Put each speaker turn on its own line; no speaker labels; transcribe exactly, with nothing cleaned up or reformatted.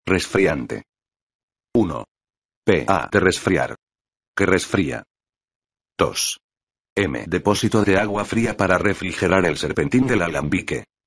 Resfriante. uno. P. A. De resfriar. Que resfría. dos. M. Depósito de agua fría para refrigerar el serpentín del alambique.